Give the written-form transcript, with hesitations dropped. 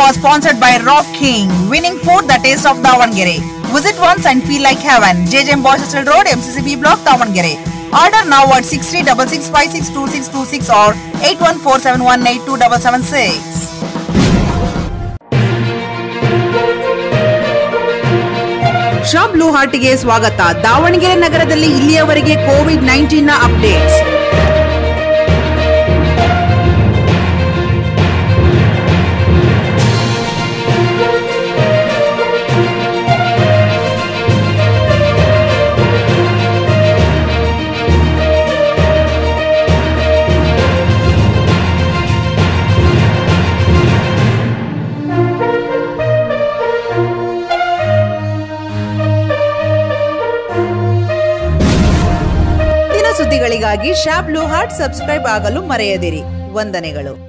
was sponsored by Rock King, winning food the taste of Davangere. Visit once and feel like heaven. JJM Boys Hostel Road, MCCB Block, Davangere. Order now at 6366562626 or 8147182776. Shop blue ಹಾರ್ಟ್ಗೆ ಸ್ವಾಗತ. ದಾವಣಗೆರೆ ನಗರದಲ್ಲಿ ಇಲ್ಲಿಯವರೆಗೆ COVID-19 ನ updates. ಸುದ್ದಿಗಳಿಗಾಗಿ shop blue heart subscribe ಆಗಲು ಮರೆಯದಿರಿ. ವಂದನೆಗಳು.